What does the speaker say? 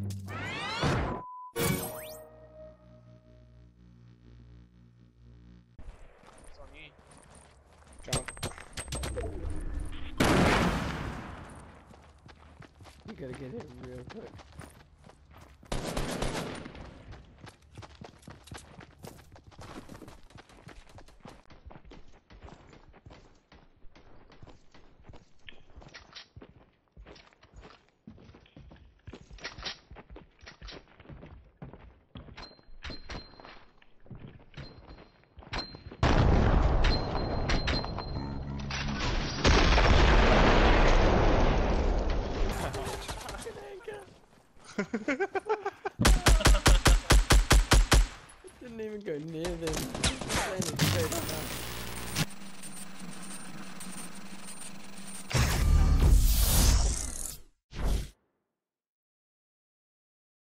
It's on me. Jump. You gotta get hit real quick. Didn't even go near them. Landed straight on us.